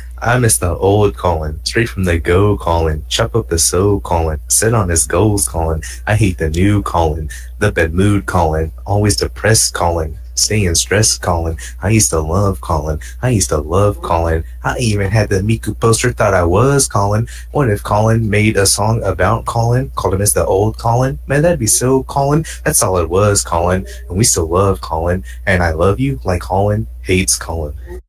I miss the old Colin, straight from the go Colin, chop up the soul Colin, sit on his goals Colin. I hate the new Colin, the bad mood Colin, always depressed Colin, staying stressed Colin. I used to love Colin, I used to love Colin. I even had the Miku poster, thought I was Colin. What if Colin made a song about Colin, called him as the old Colin? Man, that'd be so Colin. That's all it was, Colin. And we still love Colin, and I love you like Colin hates Colin.